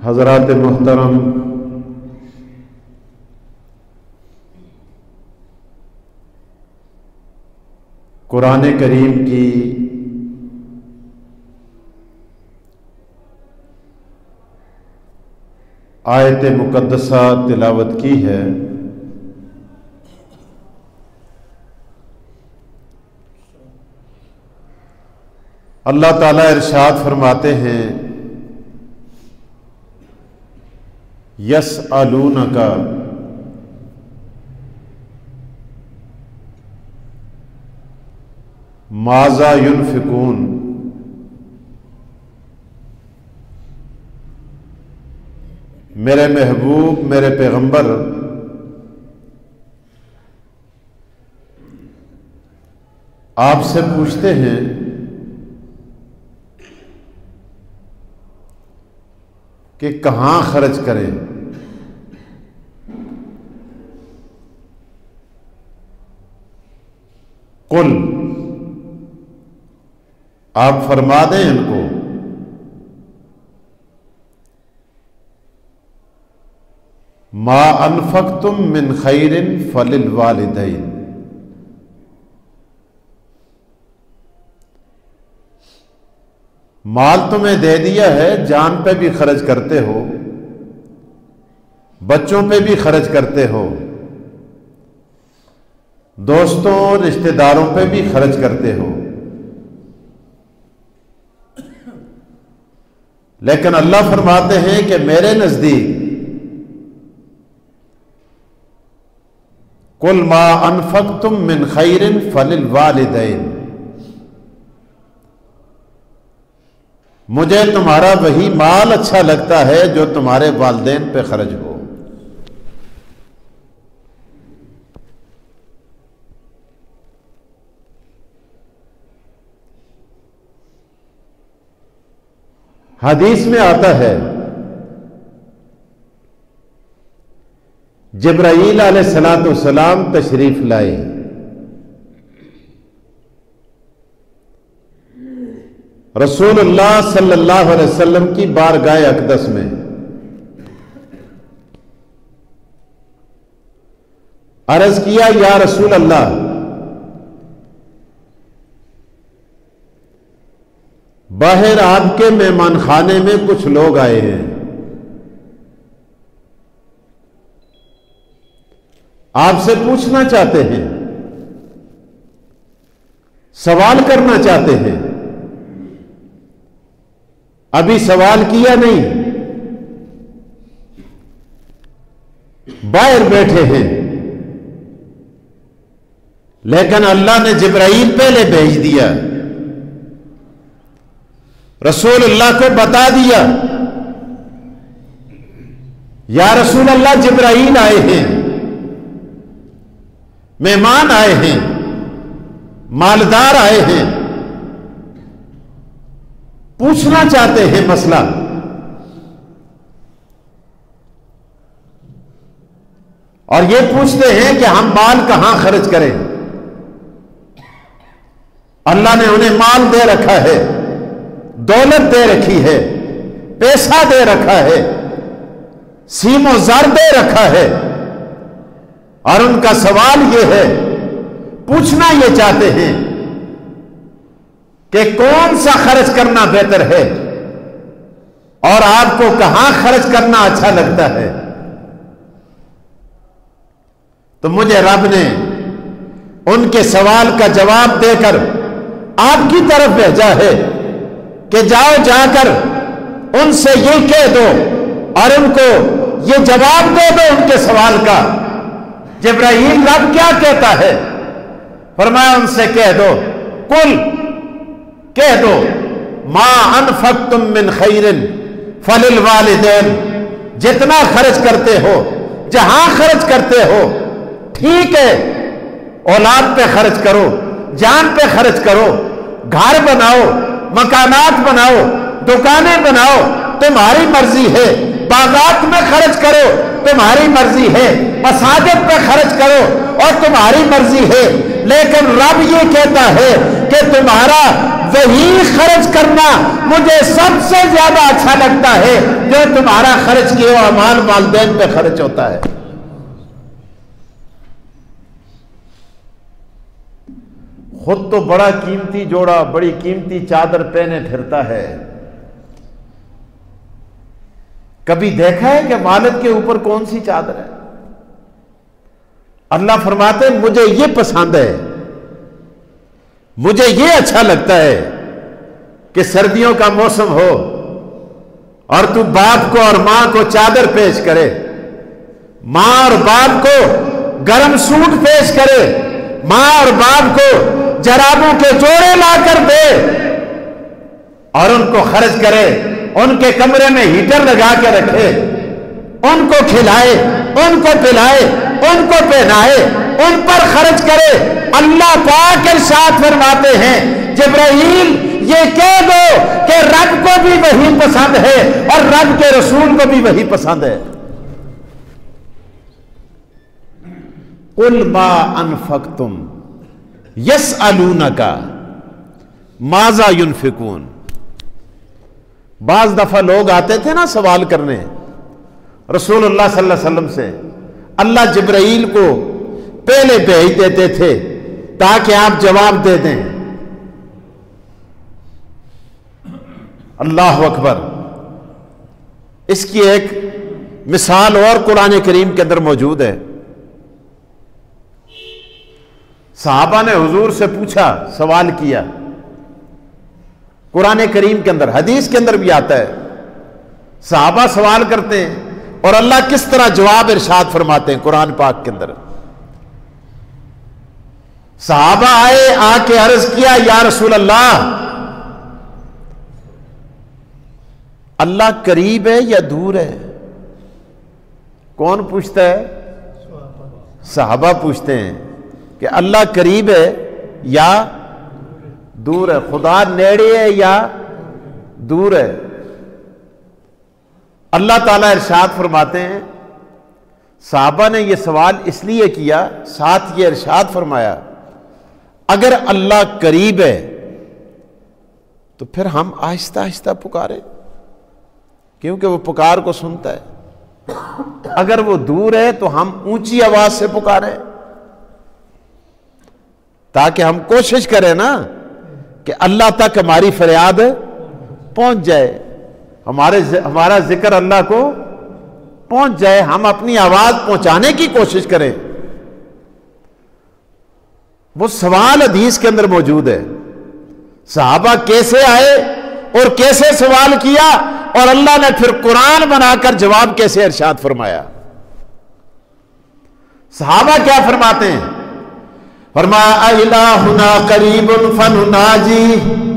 حضرات محترم، قرآن کریم کی آیت مقدسہ تلاوت کی ہے۔ اللہ تعالیٰ ارشاد فرماتے ہیں، یسألونک ماذا ينفقون، میرے محبوب، میرے پیغمبر آپ سے پوچھتے ہیں کہ کہاں خرچ کریں۔ قل، آپ فرما دیں ان کو، ما انفقتم من خیر فللوالدین، مال تمہیں دے دیا ہے، جان پہ بھی خرچ کرتے ہو، بچوں پہ بھی خرچ کرتے ہو، دوستوں رشتہ داروں پہ بھی خرچ کرتے ہو، لیکن اللہ فرماتے ہیں کہ میرے نزدیک قل ما انفقتم من خیر فللوالدین، مجھے تمہارا وہی مال اچھا لگتا ہے جو تمہارے والدین پہ خرچ ہو۔ حدیث میں آتا ہے، جبرائیل علیہ السلام تشریف لائے، رسول اللہ صلی اللہ علیہ وسلم کی بارگاہ اقدس میں، عرض کیا، یا رسول اللہ، باہر آپ کے مہمان خانے میں کچھ لوگ آئے ہیں، آپ سے پوچھنا چاہتے ہیں، سوال کرنا چاہتے ہیں، ابھی سوال کیا نہیں، باہر بیٹھے ہیں، لیکن اللہ نے جبرائیل پہلے بھیج دیا، رسول اللہ کو بتا دیا، یا رسول اللہ جبرائیل آئے ہیں، مہمان آئے ہیں، مالدار آئے ہیں، پوچھنا چاہتے ہیں مسئلہ، اور یہ پوچھتے ہیں کہ ہم مال کہاں خرچ کریں۔ اللہ نے انہیں مال دے رکھا ہے، دولت دے رکھی ہے، پیسہ دے رکھا ہے، سیم و زر دے رکھا ہے، اور ان کا سوال یہ ہے، پوچھنا یہ چاہتے ہیں کہ کون سا خرچ کرنا بہتر ہے اور آپ کو کہاں خرچ کرنا اچھا لگتا ہے۔ تو مجھے رب نے ان کے سوال کا جواب دے کر آپ کی طرف بھیجا ہے کہ جاؤ، جا کر ان سے یہ کہہ دو اور ان کو یہ جواب دے دو ان کے سوال کا۔ جبرائیل رب کیا کہتا ہے؟ فرمایا ان سے کہہ دو، قل، کہہ دو، ما انفقتم من خیر فللوالدین، جتنا خرچ کرتے ہو، جہاں خرچ کرتے ہو، ٹھیک ہے، اولاد پہ خرچ کرو، جان پہ خرچ کرو، گھر بناؤ، مکانات بناؤ، دکانیں بناؤ، تمہاری مرضی ہے، باغات میں خرچ کرو، تمہاری مرضی ہے، مساجد پہ خرچ کرو اور تمہاری مرضی ہے، لیکن رب یہ کہتا ہے کہ تمہارا وہی خرچ کرنا مجھے سب سے زیادہ اچھا لگتا ہے جو تمہارا خرچ کیا ہوا مال والدین پہ خرچ ہوتا ہے۔ خود تو بڑا قیمتی جوڑا، بڑی قیمتی چادر پہنے پھرتا ہے، کبھی دیکھا ہے کہ والد کے اوپر کون سی چادر ہے؟ اللہ فرماتے ہیں مجھے یہ پسند ہے، مجھے یہ اچھا لگتا ہے کہ سردیوں کا موسم ہو اور تو باپ کو اور ماں کو چادر پیش کرے، ماں اور باپ کو گرم سوٹ پیش کرے، ماں اور باپ کو جرابوں کے جوڑے لا کر دے اور ان کو خرچ کرے، ان کے کمرے میں ہیٹر لگا کے رکھے، ان کو کھلائے، ان کو پلائے، ان کو پہنائے، ان پر خرچ کرے۔ اللہ پاک ارشاد فرماتے ہیں جبرائیل یہ کہہ دو کہ رب کو بھی وہی پسند ہے اور رب کے رسول کو بھی وہی پسند ہے۔ قُلْ مَا أَنفَقْتُمْ يَسْأَلُونَكَ مَاذَا يُنْفِقُونَ۔ بعض دفعہ لوگ آتے تھے نا سوال کرنے رسول اللہ صلی اللہ علیہ وسلم سے، اللہ جبرائیل کو پہلے بھیج دیتے تھے تاکہ آپ جواب دے دیں۔ اللہ اکبر۔ اس کی ایک مثال اور قرآن کریم کے اندر موجود ہے۔ صحابہ نے حضور سے پوچھا، سوال کیا، قرآن کریم کے اندر، حدیث کے اندر بھی آتا ہے، صحابہ سوال کرتے ہیں اور اللہ کس طرح جواب ارشاد فرماتے ہیں قرآن پاک کے اندر۔ صحابہ آئے، آ کے عرض کیا یا رسول اللہ، اللہ قریب ہے یا دور ہے؟ کون پوچھتا ہے؟ صحابہ پوچھتے ہیں کہ اللہ قریب ہے یا دور ہے، خدا نیڑے ہے یا دور ہے؟ اللہ تعالیٰ ارشاد فرماتے ہیں صحابہ نے یہ سوال اس لیے کیا، ساتھ یہ ارشاد فرمایا اگر اللہ قریب ہے تو پھر ہم آہستہ آہستہ پکاریں کیونکہ وہ پکار کو سنتا ہے، اگر وہ دور ہے تو ہم اونچی آواز سے پکاریں تاکہ ہم کوشش کریں نا کہ اللہ تک ہماری فریاد پہنچ جائے، ہمارا ذکر اللہ کو پہنچ جائے، ہم اپنی آواز پہنچانے کی کوشش کریں۔ وہ سوال حدیث کے اندر موجود ہے، صحابہ کیسے آئے اور کیسے سوال کیا اور اللہ نے پھر قرآن بنا کر جواب کیسے ارشاد فرمایا۔ صحابہ کیا فرماتے ہیں؟ فرمایا اِلٰہُنَا قَرِیبٌ فَنُنَاجِی،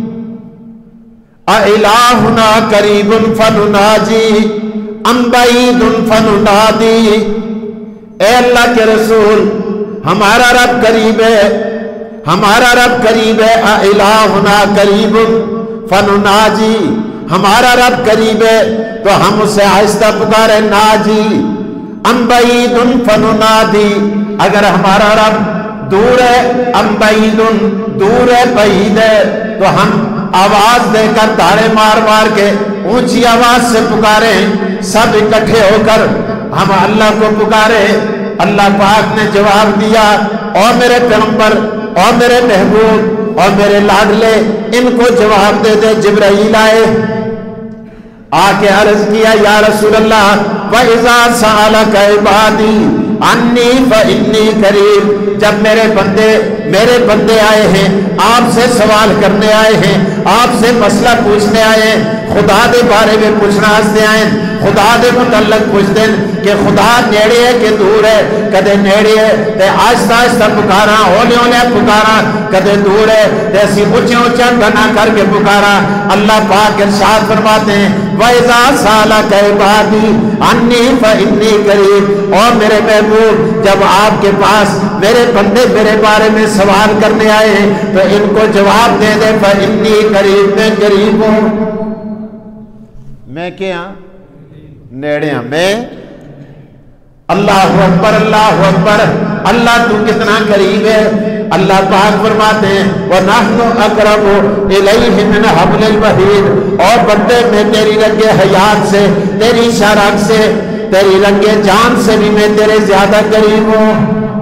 اِلٰہُنَا قَرِیبٌ فَنُنَاجِی اَم بَعِیدٌ فَنُنَادِی۔ اے اللہ کے رسول، ہمارا رب قریب ہے، ہمارا رب قریب ہے، اِلٰہُنَا قَرِیبٌ فَنُنَاجِی، ہمارا رب قریب ہے تو ہم اسے آہستہ پکارے، ناجی اَم بَعِیدٌ فَنُنَادِی، اگر ہمارا رب دور ہے، ام بعید، دور ہے، بعید ہے، تو ہم آواز دے کر تارے مار مار کے اونچی آواز سے پکاریں، سب اکٹھے ہو کر ہم اللہ کو پکاریں۔ اللہ پاک نے جواب دیا، اور میرے پیغمبر اور میرے محبوب اور میرے لاڈلے ان کو جواب دے دے۔ جبرائیل آئے، آ کے عرض کیا یا رسول اللہ، وَإِذَا سَأَلَكَ عِبَادِي انی فإنی قریب، جب میرے بندے آئے ہیں، آپ سے سوال کرنے آئے ہیں، آپ سے مسئلہ پوچھنے آئے ہیں، خدا دے بارے میں پوچھنا ہستے آئے، خدا دے متعلق پوچھتے ہیں کہ خدا نیڑے ہے کہ دور ہے، کدے نیڑے ہے تے آہستہ آہستہ پکارا، ہولے ہولے پکارا، کدے دور ہے تے اسی اونچے اونچے گنا کر کے پکارا۔ اللہ پاک ارشاد فرماتے ہیں وَإِذَا سَأَلَكَ عِبَادِي عَنِّي فَإِنِّي قَرِيبٌ، اور میرے محبوب جب آپ کے پاس میرے بندے میرے بارے میں سوال کرنے آئے ہیں تو ان کو جواب دے دے فَإِنِّي قَرِيبٌ، میں قریب ہوں، میں کیا نیڑے ہوں، میں۔ اللہ اکبر، اللہ اکبر، اللہ تو کتنا قریب ہے۔ اللہ پاک فرماتے ہیں وَنَحْنُ أَقْرَبُ إِلَيْهِ مِنْ حَبْلِ الْوَرِيدِ، اور بندے میں تیری رنگ حیات سے، تیری شرک سے، تیری رنگ جان سے بھی میں تیرے زیادہ قریب ہوں.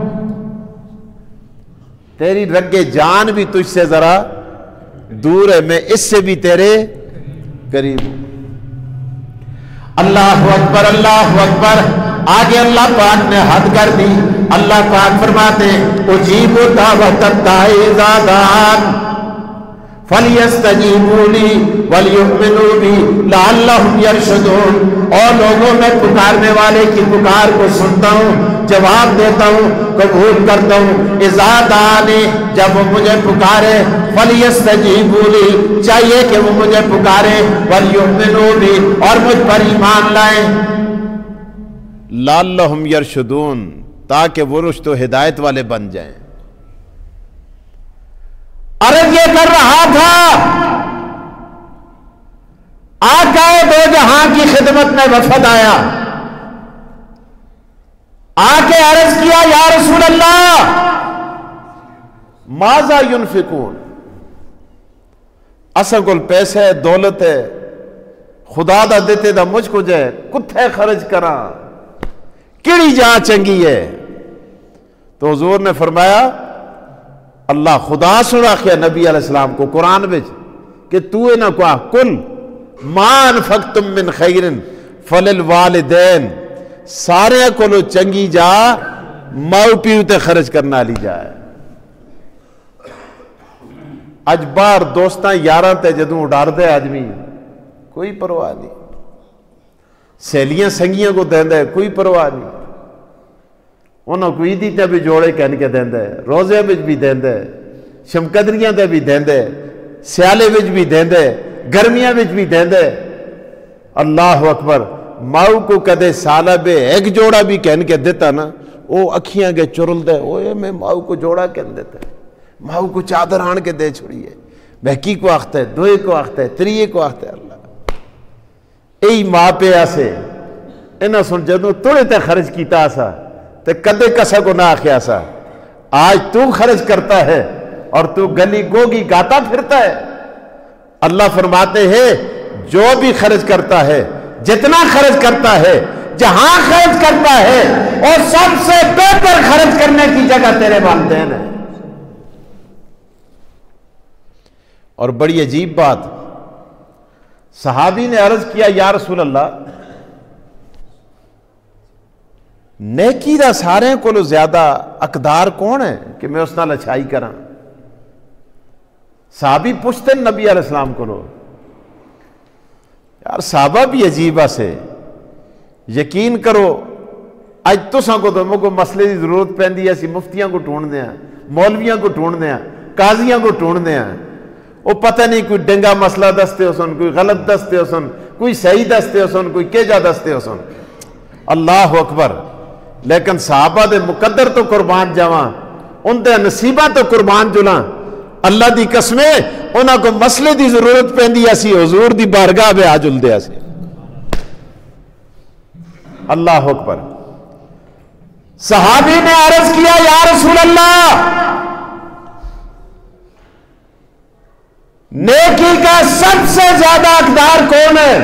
تیری رنگ جان بھی تجھ سے ذرا دور ہے، میں اس سے بھی تیرے قریب ہوں. اللہ اکبر اللہ اکبر. آگے اللہ پاک نے حد کر دی. اللہ پاک فرماتے ہیں اجیب دعوت الداعی اذا دعان فلیستجیبوا لی ولیؤمنوا بی لعلہم یرشدون. اور لوگوں میں پکارنے والے کی پکار کو سنتا ہوں، جواب دیتا ہوں، قبول کرتا ہوں. اذا دعانی، جب وہ مجھے پکارے، فلیستجیبوا لی، چاہیے کہ وہ مجھے پکارے، ولیؤمنوا بی، اور مجھ پر ایمان لائیں، لعلہم یرشدون، تاکہ وہ رشد و ہدایت والے بن جائیں. عرض یہ کر رہا تھا، آقا دو جہاں کی خدمت میں وفد آیا، آ کے عرض کیا یا رسول اللہ ماذا ينفقون، اصل کل پیسے ہے، دولت ہے، خدا دا دیتے دا مجھ کو جائے کتھے خرچ کراں، کیڑی جہاں چنگی ہے. تو حضور نے فرمایا اللہ خدا سنا کیا نبی علیہ السلام کو قرآن بچ کہ تو نہ کہا کل ما انفقتم من خیر فللوالدین، سارے کو چنگی جا ماؤ پیو تے خرچ کرنا لی جائے. اج بار دوستاں یاراں تے جدوں اڈار دے آدمی کوئی پرواہ نہیں، سہیلیاں سنگیاں کو دیندے کوئی پرواہ نہیں، انہوں کو عیدی تے بھی جوڑے کہن کے دیندے، روزے وچ بھی دیندے، شمقدریاں تے بھی دیندے، سیالے وچ بھی دیندے، گرمیاں وچ بھی دیندے. اللہ اکبر. ماؤ کو کدے سالہ بے ایک جوڑا بھی کہن کے دیتا نا، وہ اکھیاں کے چرل دے، اوے میں ماؤ کو جوڑا کہن دیتا ہے، ماؤ کو چادر آن کے دے چھوڑیے، بہکی کو آختا ہے، دوئے کو آختا ہے، تریے کو آختا ہے. اللہ ای ماں پہ آسے انہاں سن جدوں توڑے تے خرچ کیتا آسا تے کدے کسا کو نہ آخیا سا. آج تو خرچ کرتا ہے اور تو گلی گوگی گاتا پھرتا ہے. اللہ فرماتے ہیں جو بھی خرچ کرتا ہے، جتنا خرچ کرتا ہے، جہاں خرچ کرتا ہے، اور سب سے بہتر خرچ کرنے کی جگہ تیرے والدین ہیں. اور بڑی عجیب بات، صحابی نے عرض کیا یا رسول اللہ نیکی دا سارے کو زیادہ اقدار کون ہے کہ میں اس نال اچھائی کراں. صحابی پوچھتے نبی علیہ السلام کو یار صحابہ بھی عجیبہ سے یقین کرو اج تساں کو تو مگو مسئلے دی ضرورت پیندی ہے، اسی مفتیاں کو ڈھونڈ دیا، مولویاں کو ڈھونڈ دیا، قاضیاں کو ڈھونڈ دیا، وہ پتہ نہیں کوئی ڈنگا مسئلہ دستے ہو سن، کوئی غلط دستے ہو سن، کوئی صحیح دستے ہو سن، کوئی کیجا دستے ہو سن. اللہ اکبر. لیکن صحابہ دے مقدر تو قربان جاواں، ان دے نصیبہ تو قربان جلاں. اللہ دی قسمیں انہاں کو مسئلے دی ضرورت پیندی اسی حضور دی بارگاہ میں آ جل دے سی. اللہ اکبر. صحابی نے عرض کیا یا رسول اللہ نیکی کا سب سے زیادہ حقدار کون ہے؟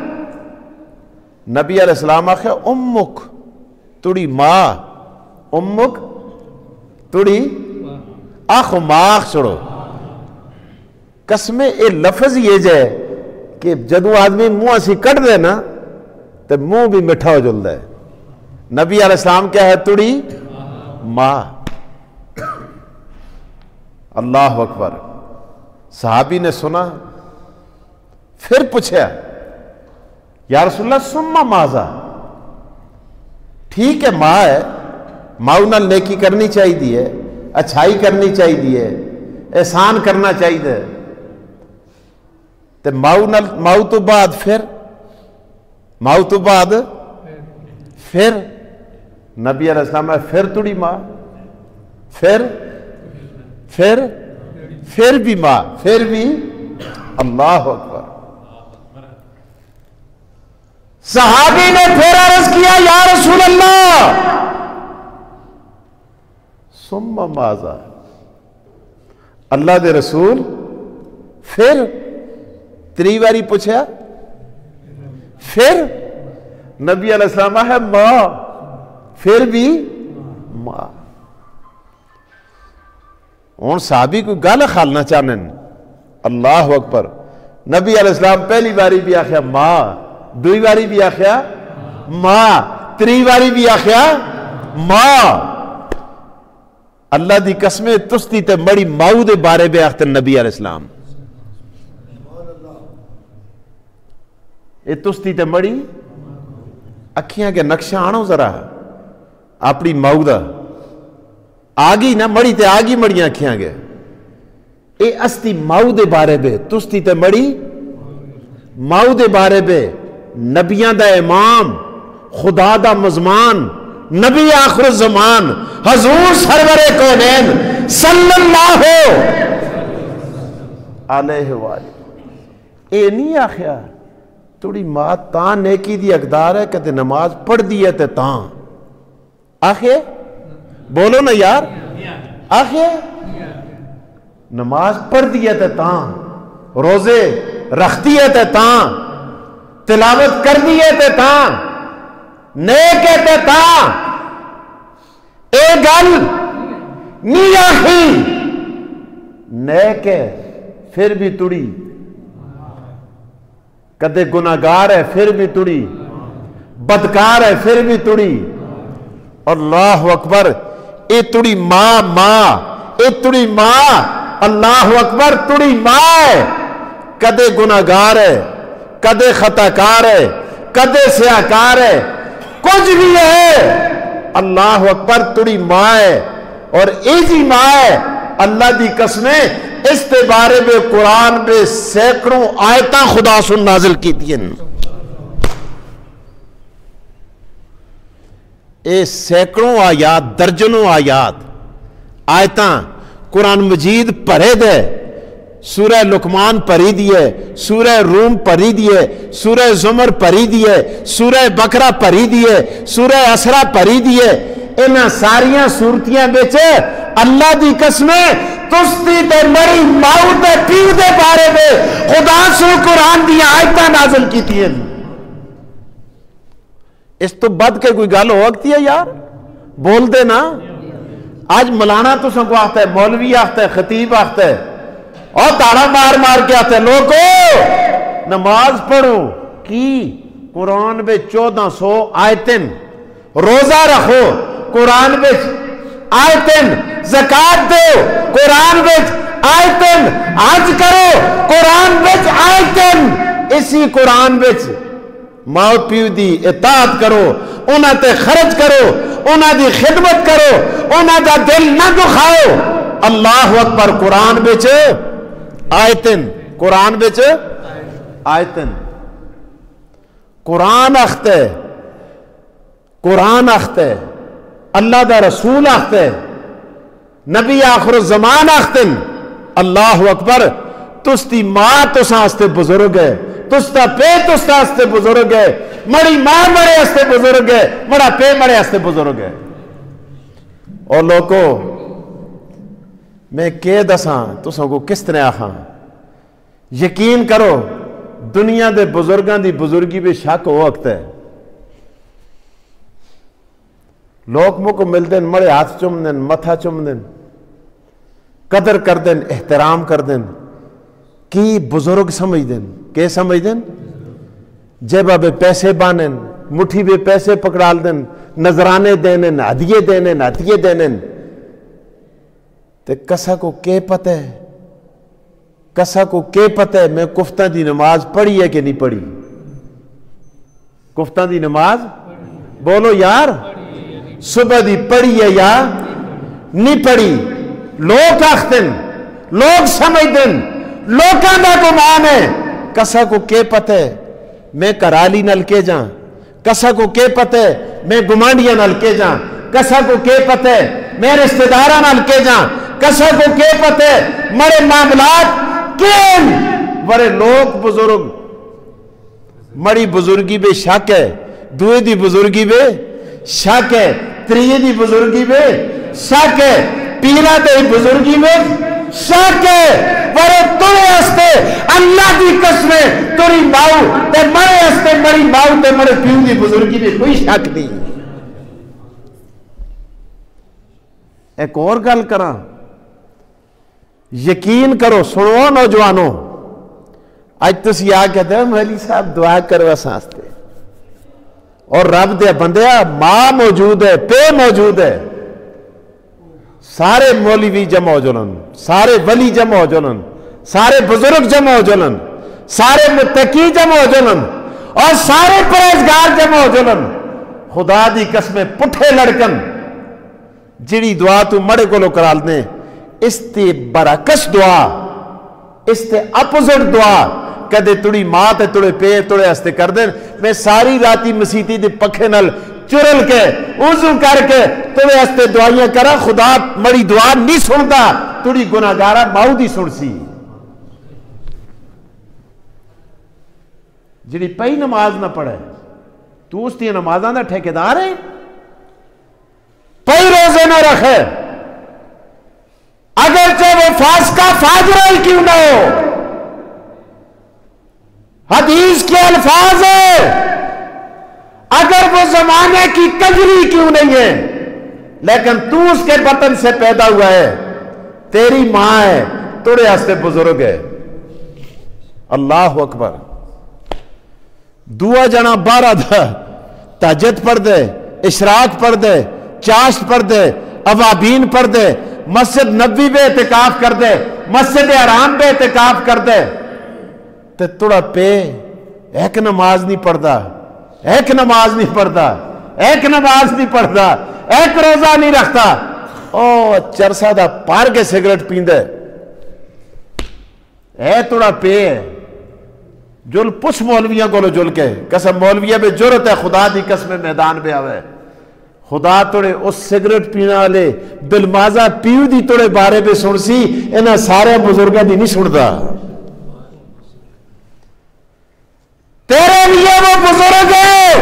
نبی علیہ السلام آخر امک تڑی ماں، امک تڑی آخ ماخ چھوڑو. قسمیں اے لفظ یہ جائے کہ جدو آدمی منہ اسی کٹ دے نا تو منہ بھی مٹھا ہو جل دے. نبی علیہ السلام کیا ہے؟ تڑی ماں. اللہ اکبر. صحابی نے سنا، پھر پوچھا یا رسول اللہ سما ماذا، ٹھیک ہے ماں ہے، ماؤ نال نیکی کرنی چاہیے، اچھائی کرنی چاہیے، احسان کرنا چاہیے، تو ماؤ تو بعد ماؤ تو بعد پھر نبی علیہ السلام ہے پھر تڑی ماں، پھر بھی ماں، پھر بھی. اللہ اکبر. صحابی نے پھر عرض کیا یا رسول اللہ ثم ماذا، اللہ دے رسول پھر تری واری پوچھا پھر نبی علیہ السلام ہے ماں پھر بھی ماں ہوں صحابی کوئی گل کھالنا چاہنے اللہ اکبر نبی علیہ السلام پہلی باری بھی آخیا ماں دوئی باری بھی آخیا ماں تری باری بھی آخیا ماں اللہ دی قسمیں تستی تے مڑی ماؤ دے بارے بے آختے نبی علیہ السلام یہ تستی تے مڑی اکھیاں کے نقشہ آنو ذرا اپنی ماؤ دا آگی نہ مڑی تے آگی مڑیاں اکھیاں گے اے استی ماؤ دے بارے بے تستی تے مڑی ماؤ دے بارے بے نبیاں دا امام خدا دا مزمان نبی آخر الزمان حضور سرور کونین صلی اللہ علیہ وآلہ اے نہیں آخیا توڑی ماں تاں نیکی دی اقدار ہے کہ نماز پڑھ دی ہے تے تاں آخے بولو نا یار آخے نماز پڑھ دی ہے تے تاں روزے رکھتی ہے تے تاں تلاوت کر دی ہے تے تاں نیک ہے تے تاں اے گل نہیں آخی نیک ہے پھر بھی تڑی کدے گناہگار ہے پھر بھی تڑی بدکار ہے پھر بھی تڑی اللہ اکبر اے تڑی ماں ماں اے تڑی ماں اللہ اکبر تڑی ماں ہے کدے گناہگار ہے کدے خطاکار ہے کدے سیاکار ہے کچھ بھی ہے اللہ اکبر تڑی ماں ہے اور ایجی ماں ہے اللہ دی قسمیں اس تے بارے میں قرآن میں سینکڑوں آیتاں خدا سن نازل کی تھی اے سینکڑوں آیات درجنوں آیتاں قرآن مجید پڑھے دے سورہ لقمان پڑھی دیے سورہ روم پڑھی دیے سورہ زمر پڑھی دیے سورہ بقرہ پڑھی دیے سورہ اسرا پڑھی دیے انہاں ساریاں صورتیاں بیچے اللہ دی قسمیں تستی تے مری ماؤ تے پیو دے بارے میں خدا سو قرآن دی آیتاں نازل کی تھی اس تو بد کے کوئی گل ہو سکتی ہے یار بول دے نا آج مولانا تو سن کو آختا ہے مولوی آختا ہے خطیب آختا ہے اور تاڑا مار مار کے آتے ہیں لوگوں نماز پڑھو کی قرآن میں 1400 آیتن روزہ رکھو قرآن میں آیتن زکات دو قرآن میں آیتن حج کرو قرآن میں آیتن اسی قرآن میں ماں پیو دی اطاعت کرو انہاں تے خرچ کرو انہاں دی خدمت کرو انہاں دا دل نہ دکھاؤ اللہ اکبر قرآن میں آیتن قرآن بچ آیتن قرآن اختے قرآن اختے اللہ دا رسول اختے نبی آخر الزمان اختن اللہ اکبر تستی ماں تساں استے بزرگ ہے تستا پے تستا استے بزرگ ہے مڑی ماں مڑے استے بزرگ ہے مڑا پے مڑے استے بزرگ ہے اور لوگوں میں کہ دساں تساں کو کس طرح آخاں یقین کرو دنیا دے بزرگاں دی بزرگی بھی شک ہو وقت ہے لوگ مکو مل دیں مڑے ہاتھ چم دیں متھا چم دیں قدر کر دیں احترام کر دیں کی بزرگ سمجھ دیں کہ سمجھ دیں جیبا بے پیسے بانیں مٹھی بے پیسے پکڑال دیں نظرانے دینے ہدیے دینے عطیے دینے تے کسا کو کے پتہ ہے کسا کو کے پتہ ہے میں کفتہ دی نماز پڑھی ہے کہ نہیں پڑھی کفتہ دی نماز بولو یار صبح دی پڑھی ہے یا نہیں پڑھی لوگ آختن لوگ سمجھ دن لوگاں دا گمان ہے کسا کو کے پتہ ہے میں کرالی نل کے جاں کسا کو کے پتہ ہے میں گمانڈیاں نل کے جاں کسا کو کے پتہ ہے میں رشتہ داراں نل کے جاں کسا کو کے پتہ ہے مرے معاملات کین ورے لوگ بزرگ مڑی بزرگی بے شک ہے دوئے دی بزرگی بے شک ہے تریے دی بزرگی بے شک ہے پیرہ دی بزرگی بے شاکے ورے توڑے ہستے اللہ دی قسمے توڑی ماؤ تے مرے ہستے مری ماؤ تے مرے پیو دی بزرگی میں کوئی شک نہیں. ایک اور گل کراں، یقین کرو سنو نوجوانوں، اج تسی آ کہتے ہیں مہلی صاحب دعا کرو ساستے اور رب دے بندیا ماں موجود ہے، پے موجود ہے، سارے مولوی جمع ہو جلن، سارے ولی جمع ہو جلن، سارے بزرگ جمع ہو جلن، سارے متقی جمع ہو جلن اور سارے پرہیزگار جمع ہو جلن، خدا دی قسمیں پٹھے لڑکن جڑی دعا تو مڑے کو لو کرال دیں، اس تے برعکس دعا، اس تے اپوزٹ دعا کدے تڑی ماں تے تڑے پے تڑے ہستے کر دیں. میں ساری راتی مسیتی دے پکھے نل چرل کے وضو کر کے تڑے ہستے دعائیاں کرا، خدا مڑی دعا نہیں سنتا، تڑی گناہگارا ماؤ دی سن سی. جڑی پئی نماز نہ پڑھے تو اس دی نمازاں دا ٹھیکیدار ہے، پئی روزے نہ رکھے اگرچہ وہ فاسقہ فاجرہ ہی کیوں نہ ہو، حدیث کے الفاظ ہے اگر وہ زمانے کی کجری کیوں نہیں ہے لیکن تو اس کے بطن سے پیدا ہوا ہے، تیری ماں ہے، توڑے ہستے بزرگ ہے. اللہ اکبر. دعا جنا 12 دا تہجد پڑھ دے، اشراق پڑھ دے، چاشت پڑھ دے، اوابین پڑھ دے، مسجد نبوی بے اعتکاف کر دے، مسجد حرام بے اعتکاف کر دے، تے تھوڑا پہ ایک نماز نہیں پڑھتا، ایک نماز نہیں پڑھتا، ایک نماز نہیں پڑھتا، ایک روزہ نہیں رکھتا، او چرسا دا پار کے سگریٹ پیندے اے تھوڑا پہ جل پس مولویاں کو لو جل کے قسم مولویہ بے جرت ہے خدا دی قسم میدان بے آوے خدا توڑے اس سگریٹ پینا لے بالمازہ پیو دی توڑے بارے بے سن سی انہاں سارے بزرگاں دی نہیں سنتا. تیرے لیے وہ بزرگ ہے،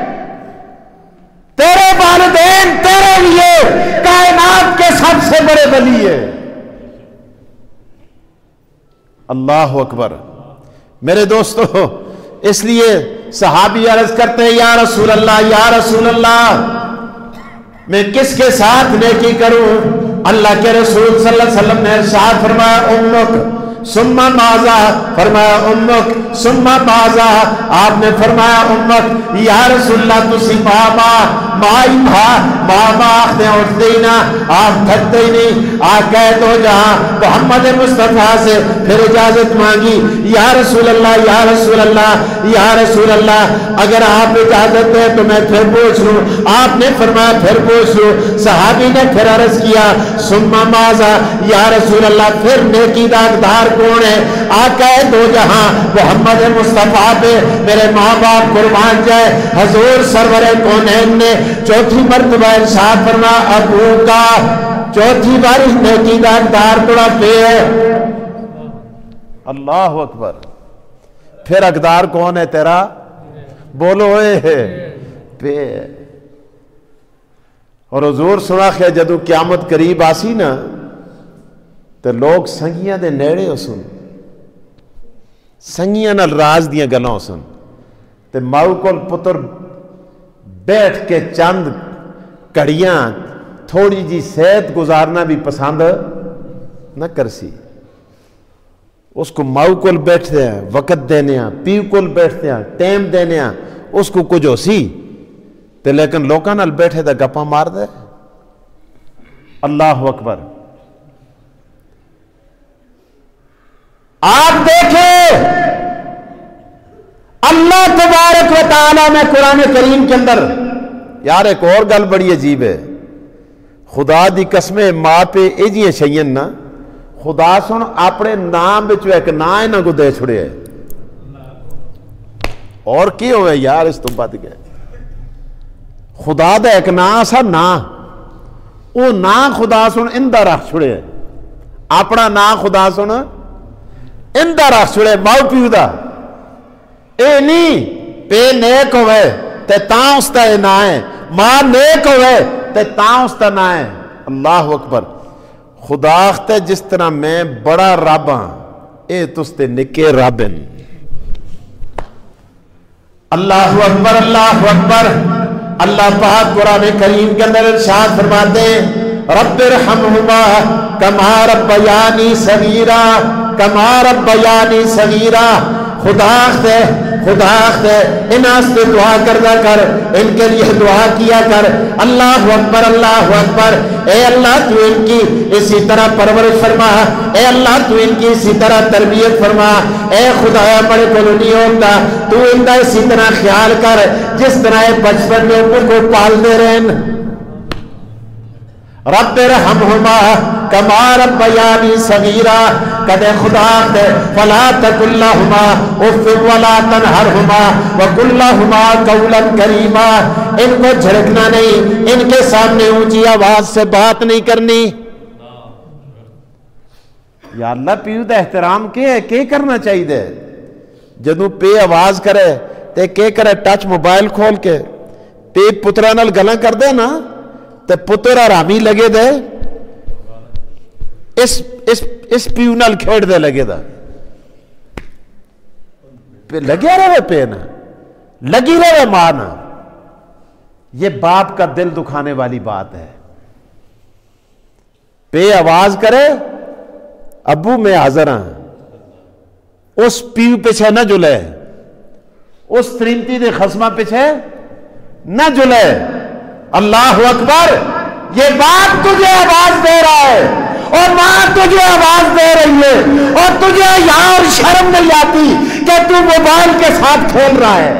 تیرے والدین تیرے لیے کائنات کے سب سے بڑے ولی ہے. اللہ اکبر. میرے دوستو اس لیے صحابی عرض کرتے ہیں یا رسول اللہ یا رسول اللہ میں کس کے ساتھ نیکی کروں؟ اللہ کے رسول صلی اللہ علیہ وسلم نے ارشاد فرمایا امک ثم ماذا، فرمایا امک ثم ماذا، آپ نے فرمایا امک یا رسول اللہ تسی بابا مائی بابا آختے اٹھ دینا، آپ تھکتے ہی نہیں، آقا دو جہاں محمد مصطفیٰ سے پھر اجازت مانگی یا رسول اللہ یا رسول اللہ یا رسول اللہ اگر آپ اجازت دیں تو میں پھر پوچھ لوں. آپ نے فرمایا پھر پوچھ لوں. صحابی نے پھر عرض کیا ثم ماذا یا رسول اللہ پھر نیکی دا حقدار کون ہے؟ آقا دو جہاں محمد مصطفیٰ پہ میرے ماں باپ قربان جائے. حضور سرور کونین نے چوتھی مرتبہ ارشاد فرمایا ابو کا، چوتھی باری نیکی دا حقدار تھوڑا پہ ہے. اللہ اکبر. پھر حقدار کون ہے تیرا؟ بولو اے پہ. اور حضور سنا کہ جدو قیامت قریب آسی نا تو لوگ سنگیاں دے نیڑے ہو سن، سنگیاں نال راز دیاں گلاں ہو سن تے ماؤ کول پتر بیٹھ کے چند کڑیاں تھوڑی جی صحت گزارنا بھی پسند نہ کرسی. اس کو ماؤ کول بیٹھتے ہیں وقت دینے ہیں، پیو کول بیٹھتے ہیں ٹائم دینے ہیں، اس کو کچھ ہو سی تے لیکن لوکاں نال بیٹھے دا گپاں مار دے. اللہ اکبر. آپ دیکھیں اللہ تبارک و تعالیٰ میں قرآن کریم کے اندر یار ایک اور گل بڑی عجیب ہے. خدا دی قسمیں ماں پہ ایجیاں شیئن نا خدا سن اپنے نام بچو ایک نا انہاں کو دے چھڑے ہے. اور کی ہوئے یار اس تو بات گئے خدا دا ایک نا سا نا او نا خدا سن اندہ رکھ چھڑے ہے. اپنا نا خدا سن اندہ رکھ چھڑے ماؤ پیو دا. اے نہیں پے نیک ہوئے تے تاں اس تا نا ہے، ماں نیک ہوئے تے تاں اس تا نا ہے. اللہ اکبر. خدا آختا ہے جس طرح میں بڑا رب ہاں اے تستے نکے رب ہیں. اللہ اکبر اللہ اکبر. اللہ پاک قرآن کریم کے اندر ارشاد فرماتے ہیں رب ارحمہما کما ربیانی صغیرا کما ربیانی صغیرا. خدا ان سے دعا کردا کر, ان کے لیے دعا کیا کر. اللہ اکبر اللہ اکبر. اے اللہ تو ان کی اسی طرح پرورش فرما, اے اللہ تو ان کی اسی طرح تربیت فرما. اے خدایا بڑے کو نہیں ہوتا, تو ان کا اسی طرح خیال کر جس طرح بچپن میں ان کو پالتے رہن. رب ارحمہما کما ربیانی صغیرا. کدے خدا دے فلا تقل لہما اف ولا تنہرہما وقل لہما قولا کریما. ان کو جھڑکنا نہیں, ان کے سامنے اونچی آواز سے بات نہیں کرنی. یا اللہ پیو دا احترام کے کرنا چاہیے دے. جدوں پے آواز کرے تے کے کرے ٹچ موبائل کھول کے تے پترا نال گلاں کر دے نا تے پتر آرامی لگے دے اس پیو نال کھیڑ دے لگے دا لگے رہے پے نا لگی رہے ماں نا. یہ باپ کا دل دکھانے والی بات ہے. پے آواز کرے ابو میں حاضر ہاں, اس پیو پیچھے نہ جلے, اس ترینتی دے خصمہ پیچھے نہ جلے. اللہ اکبر. یہ باپ تجھے آواز دے رہا ہے اور ماں تجھے آواز دے رہی ہے اور تجھے یار شرم نہیں آتی کہ تو موبائل کے ساتھ کھیل رہا ہے.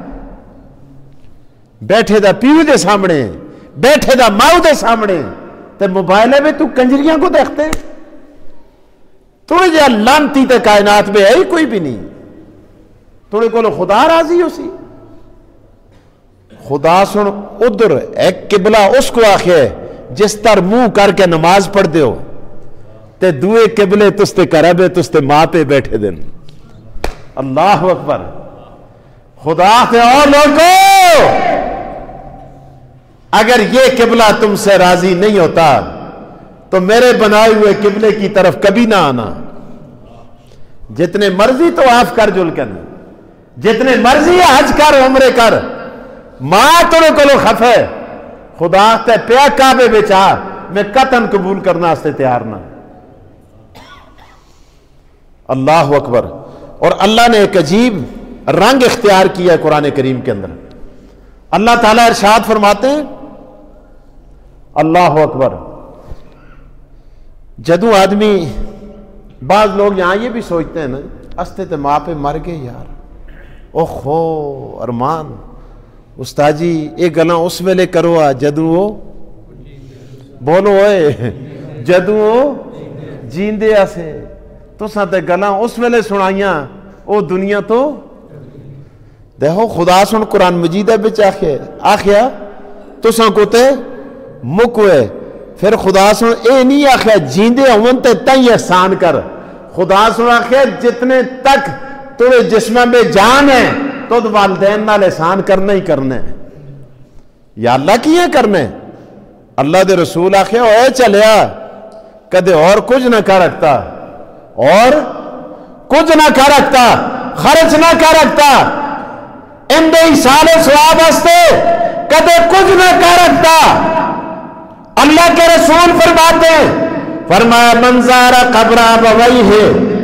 بیٹھے دا پیو دے سامنے, بیٹھے دا ماؤ دے سامنے تے موبائل میں تو کنجریاں کو دیکھتے. تھوڑے جہاں لانتی تے کائنات میں ہے ہی کوئی بھی نہیں. تھوڑے کو خدا راضی ہو سی. خدا سن ادھر ایک قبلہ اس کو آخے جس تر منہ کر کے نماز پڑھ دیو تے دوئے قبلے تستے کربے تستے ماں پہ بیٹھے دن. اللہ اکبر. خدا سے اور لوگوں اگر یہ قبلہ تم سے راضی نہیں ہوتا تو میرے بنائے ہوئے قبلے کی طرف کبھی نہ آنا. جتنے مرضی تو آف کر جلکن, جتنے مرضی حج کر عمرے کر, ماں ترے کو خفے. خدا تے پیا کعبے بچا میں قطن قبول کرنا سے تیار نہ. اللہ اکبر. اور اللہ نے ایک عجیب رنگ اختیار کیا ہے قرآن کریم کے اندر. اللہ تعالیٰ ارشاد فرماتے ہیں اللہ اکبر. جدوں آدمی, بعض لوگ یہاں یہ بھی سوچتے ہیں نا استے تے ماں پہ مر گئے یار, او خو ارمان استاد جی یہ گلاں اس ویلے کرو جدوں وہ بولو ہوئے جدوں وہ جیندے آسے تساں تے گلاں اس ویلے سنائیاں او دنیا تو دیکھو. خدا سن قرآن مجید بچ آخیا تساں کو تے مک ہوئے. پھر خدا سن اے نہیں آخیا جیندے ہون تے تائیں احسان کر. خدا سن آخیا جتنے تک تیرے جسم میں جان ہے تو والدین نال احسان کرنا ہی کرنا ہے. یا اللہ کیے کرنے. اللہ دے رسول آخیا اے چلیا کدے اور کچھ نہ کر رکھتا, اور کچھ نہ کر رکھتا, خرچ نہ کر رکھتا ان دے ایصال ثواب واسطے, کدے کچھ نہ کر رکھتا. اللہ کے رسول فرماتے ہیں, فرمایا منظار قبر ابویہ,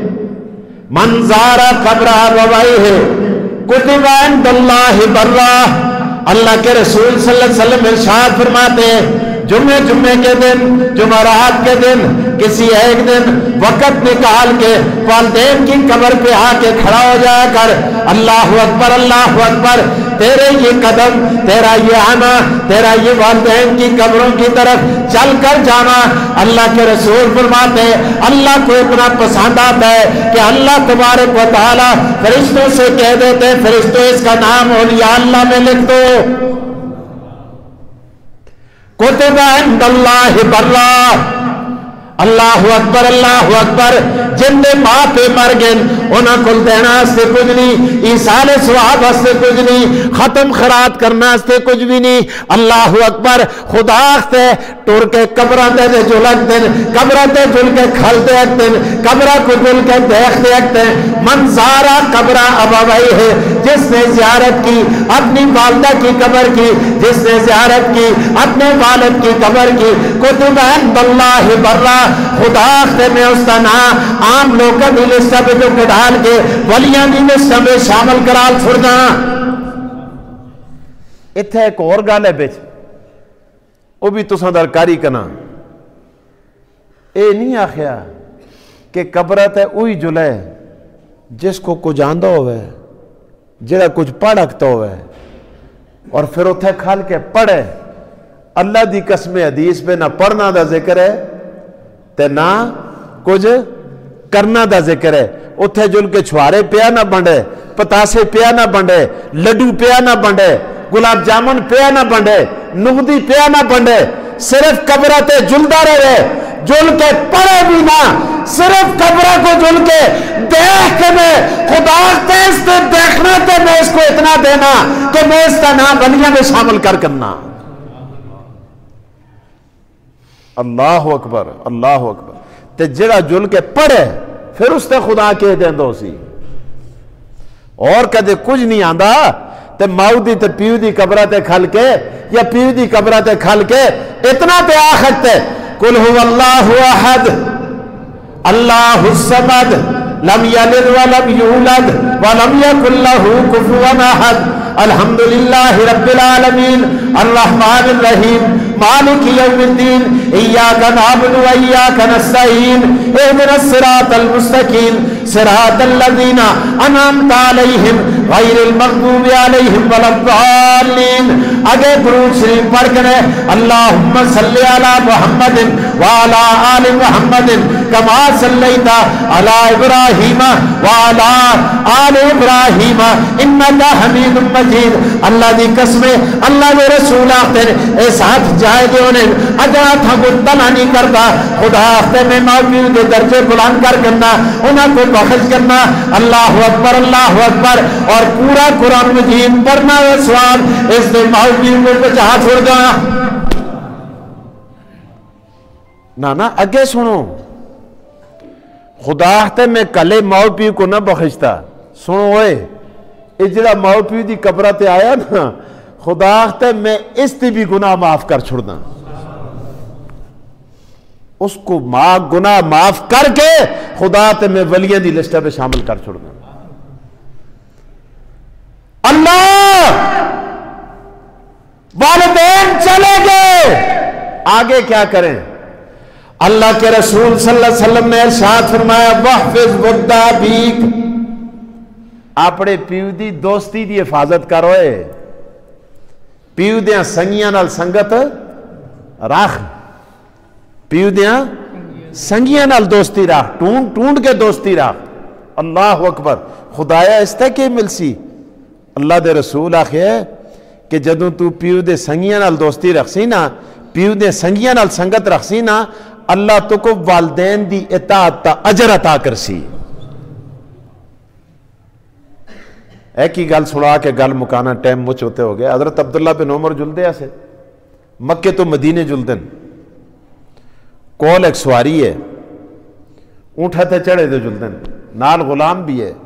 منظار قبر ابویہ کتب عند اللہ برہ. اللہ کے رسول صلی اللہ علیہ وسلم ارشاد فرماتے ہیں جمعے کے دن, جمعرات کے دن, کسی ایک دن وقت نکال کے والدین کی قبر پہ آ کے کھڑا ہو جایا کر. اللہ اکبر اللہ اکبر. تیرے یہ قدم, تیرا یہ آنا, تیرا یہ والدین کی قبروں کی طرف چل کر جانا اللہ کے رسول فرماتے ہیں اللہ کو اتنا پسند آتا ہے کہ اللہ تبارک و تعالی فرشتوں سے کہہ دیتے فرشتوں اس کا نام اولیاء اللہ میں لکھ دو. کتب عند اللہ برہ. اللہ اکبر جن دے ماں پہ مر گئے انہاں کل دینا سے کچھ نہیں، ایسال ثواب سے کچھ نہیں، ختم خیرات کرنا سے کچھ بھی نہیں۔ اللہ اکبر خدا سے ٹور کے قبراں تے جھلک دین، قبراں تے جھل کے کھلتے اکتے قبراں کو جھل کے دیکھتے اکتے منظارہ قبراں ابوائی ہے جس نے زیارت کی اپنی والدہ کی قبر کی، جس نے زیارت کی اپنے والد کی قبر کی، کتب عند اللہ برا خدا سے میں اس کا نام عام لوگوں کی لسٹ پہ جو ڈال کے ولیاں کی لسٹ میں شامل کرال چھوڑنا۔ اتھے ایک اور گل ہے بچ وہ بھی تساں درکاری کرنا، اے نہیں آخیا کہ قبرت ہے وہی جلے جس کو کچھ آندہ ہوئے جڑا کچھ پڑھکتا ہوئے اور پھر اتھے کھال کے پڑھے۔ اللہ دی قسم حدیث پہ نہ پڑھنا دا ذکر ہے تے نہ کچھ کرنا دا ذکر ہے۔ اتھے جل کے چھوارے پیا نہ بنڈے، پتاسے پیا نہ بنڈے، لڈو پیا نہ بنڈے، گلاب جامن پیا نہ بنڈے، نغدی پیا نہ بنڈے، صرف قبرہ تے جلدہ رہے، جل کے پڑھے بھی نہ، صرف قبرہ کو جل کے دیکھ کے میں خدا تیز تے دیکھنا تے میں اس کو اتنا دینا کہ میں اس کا نام بنیاں میں شامل کرنا۔ اللہ اکبر اللہ اکبر تے جڑا جل کے پڑھے پھر اس تے خدا کے دیں دو سی اور کدے کچھ نہیں آندا تے ماؤ دی تے پیو دی قبرہ تے کھل کے یا پیو دی قبرہ تے کھل کے اتنا تے آخت تے قل هو اللہ احد اللہ الصمد لم یلد ولم یولد ولم یکن له کفوا احد الحمدللہ رب العالمین الرحمن الرحیم مالک یوم الدین ایاک نعبد و ایاک نستعین اہدنا الصراط المستقیم صراط الذین انعمت علیہم غیر المغضوب علیہم ولا الضالین۔ آگے درود شریف پڑھ کر اللہم صلی علی محمد وعلی آل محمد کما صلیت علی ابراہیم وعلی آل ابراہیم انکا حمید مجید۔ اللہ دی قسم اللہ دے رسول آخر اے ساتھ جائے دے انہیں اجرا تھا کو تلا نہیں کرتا، خدا آخر میں موجود دے درجے بلند کر کرنا انہاں کو بخش کرنا۔ اللہ اکبر اور پورا قرآن مجید پڑھنا و سواب اس دے موجود کو بچا چھوڑ گا۔ نانا اگے سنو، خدا آخر میں کلے ماؤ پیو کو نہ بخشتا، سنو ہوئے اجرا ماؤ پیو دی قبرہ تے آیا نا خدا آخر میں اس تے بھی گناہ معاف کر چھوڑنا، اس کو گناہ معاف کر کے خدا تے میں ولیاں دی لسٹہ پہ شامل کر چھوڑنا۔ اللہ والدین چلے گئے آگے کیا کریں؟ اللہ کے رسول صلی اللہ علیہ وسلم نے ارشاد فرمایا وحفظ ودا بیک، اپنے پیو دی دوستی دی حفاظت کروئے، پیو دیاں سنگیاں نال سنگت راکھ، پیو دیاں سنگیاں نال دوستی راکھ، ٹونڈ کے دوستی راکھ۔ اللہ اکبر خدایا اس تے کے مل سی اللہ دے رسول آخے کہ جدوں تو پیو دے سنگیاں نال دوستی رکھ سی نا، پیو دے سنگیاں نال سنگت رکھ سی نا، اللہ تو کو والدین دی اطاعت تا اجر عطا کر سی۔ ایک ہی گل سنا کے گل مکانا ٹائم مچ ہوتے ہو گئے۔ حضرت عبداللہ بن عمر جلدے ایسے مکے تو مدینے جلدن کول ایک سواری ہے، اونٹھا تے چڑھے دے جلدن نال غلام بھی ہے،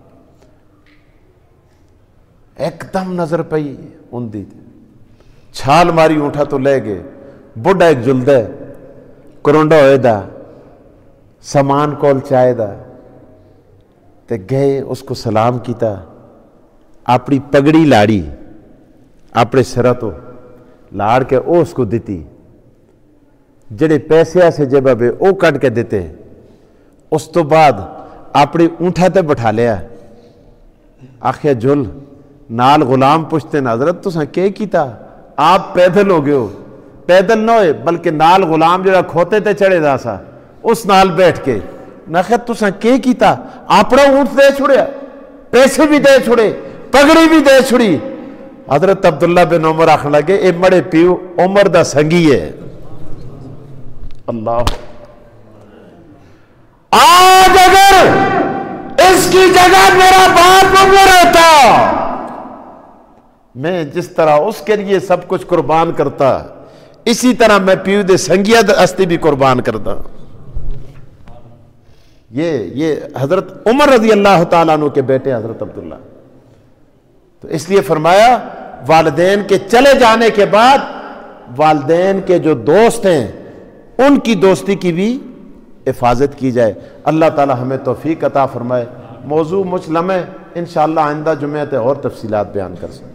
ایک دم نظر پئی ان دی چھال ماری اونٹھا تو لے گئے، بڑھا ایک جلدے کرونڈا ہوئے دا سامان کول چائے دا تے گئے اس کو سلام کیتا، اپنی پگڑی لاڑی اپنے سرہ تو لاڑ کے او اس کو دیتی، جڑے پیسے سے جب ابے او کٹ کے دیتے، اس تو بعد اپنی اونٹھا تے بٹھا لیا، آخیا جل نال غلام پوچھتے نا حضرت تو ساں کیا کیتا؟ آپ پیدل ہو گئے ہو، پیدل نہ ہوئے بلکہ نال غلام جڑا کھوتے تے چڑھے دا سا اس نال بیٹھ کے نہ خیر تو ساں کیا کیتا؟ اپنا اونٹ دے چھوڑیا، پیسے بھی دے چھوڑے، پگڑی بھی دے چھوڑی۔ حضرت عبداللہ بن عمر آخر لگے اے مڑے پیو عمر دا سنگی ہے۔ اللہ آج اگر اس کی جگہ میرا باپ عمر ہوتا، میں جس طرح اس کے لیے سب کچھ قربان کرتا، اسی طرح میں پیو دے سنگیا ہستی بھی قربان کرتا۔ یہ حضرت عمر رضی اللہ تعالیٰ عنہ کے بیٹے حضرت عبداللہ، تو اس لیے فرمایا والدین کے چلے جانے کے بعد والدین کے جو دوست ہیں ان کی دوستی کی بھی حفاظت کی جائے۔ اللہ تعالیٰ ہمیں توفیق عطا فرمائے۔ موضوع مجھ لمحے انشاءاللہ آئندہ جمعہ تے اور تفصیلات بیان کر سکتے۔